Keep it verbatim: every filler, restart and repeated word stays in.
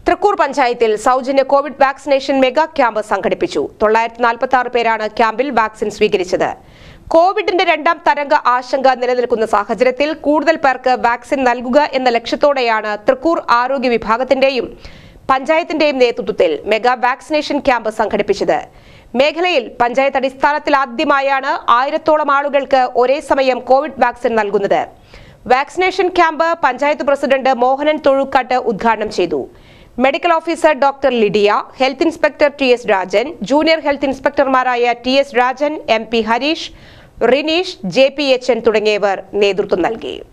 തൃക്കൂർ പഞ്ചായത്തിൽ സൗജന്യ Covid vaccination mega camp സംഘടിപ്പിച്ചു. തൊള്ളായിരത്തി നാൽപ്പത്തി ആറ് പേരാണ് ക്യാമ്പിൽ വാക്സിൻ സ്വീകരിച്ചത്. കോവിഡിന്റെ രണ്ടാം തരംഗ ആശങ്ക നിലനിൽക്കുന്ന സാഹചര്യത്തിൽ കൂടുതൽ പേർക്ക് വാക്സിൻ നൽകുക എന്ന ലക്ഷ്യത്തോടെയാണ് തൃക്കൂർ ആരോഗ്യ വിഭാഗത്തിന്റെയും പഞ്ചായത്തിന്റെയും നേതൃത്വത്തിൽ മെഗാ വാക്സിനേഷൻ ക്യാമ്പ് സംഘടിപ്പിച്ചത്. മേഖലയിൽ പഞ്ചായത്ത് അടിസ്ഥാനത്തിൽ ആദ്യമായാണ് ആയിരത്തോളം ആളുകൾക്ക് ഒരേ സമയം കോവിഡ് വാക്സിൻ നൽകുന്നത്. Vaccination camp panchayat president Mohanan Thozhukkattu ഉദ്ഘാടനം ചെയ്തു. Medical officer doctor Lydia, health inspector T S Rajan, junior health ഇൻസ്പെക്ടർമാരായ T S Rajan, M P Harish, Rineesh, J P H N തുടങ്ങിയവർ നേതൃത്വം നൽകി.